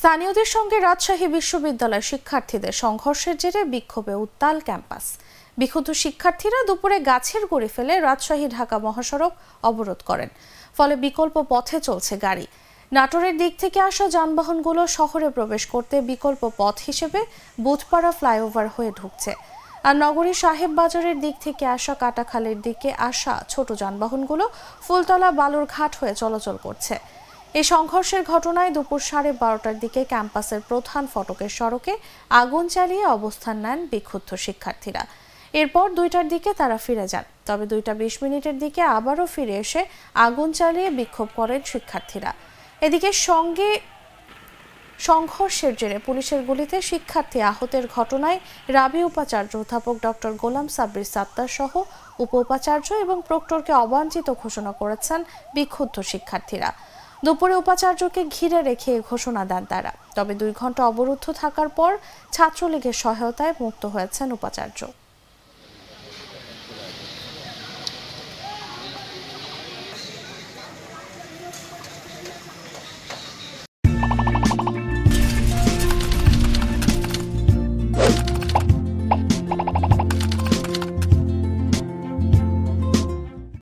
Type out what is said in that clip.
স্থানীয়দের সঙ্গে রাজশাহী বিশ্ববিদ্যালয়ের শিক্ষার্থীদের সংঘর্ষের জেরে বিক্ষোভে উত্তাল ক্যাম্পাস। বিক্ষুব্ধ শিক্ষার্থীরা দুপুরে গাছের গুঁড়ি ফেলে রাজশাহী ঢাকা মহাসড়ক অবরোধ করেন। ফলে বিকল্প পথে চলছে গাড়ি। নাটোরের দিক থেকে আসা যানবাহনগুলো শহরে প্রবেশ করতে বিকল্প পথ হিসেবে বুধপাড়া ফ্লাইওভার হয়ে ঢুকছে। আর নগরীর সাহেব বাজারের দিক থেকে আসা কাটাখালের দিকে আসা ছোট যানবাহনগুলো ফুলতলা বালুরঘাট হয়ে চলাচল করছে। এই সংঘর্ষের ঘটনায় দুপুর 12:30টার দিকে ক্যাম্পাসের প্রধান ফটকের সড়কে আগুন জ্বালিয়ে অবস্থান নেন বিক্ষুব্ধ শিক্ষার্থীরা। এরপর 2টার দিকে তারা ফিরে যান। তবে 2:20 দিকে আবারও ফিরে এসে আগুন জ্বালিয়ে বিক্ষোভ করেন শিক্ষার্থীরা। এদিকে সংঘর্ষের জেরে পুলিশের গুলিতে শিক্ষার্থী আহতের ঘটনায় রাবি উপাচার্য অধ্যাপক ডক্টর গোলাম সাব্বির সাত্তার সহ উপ উপাচার্য এবং প্রক্টরকে অবাঞ্ছিত ঘোষণা করেছেন বিক্ষুব্ধ শিক্ষার্থীরা। দুপুরে উপাচার্যকে ঘিরে রেখে ঘোষণা দেন তারা। তবে 2 ঘন্টা অবরুদ্ধ থাকার পর ছাত্রলীগের সহায়তায় মুক্ত হয়েছেন উপাচার্য।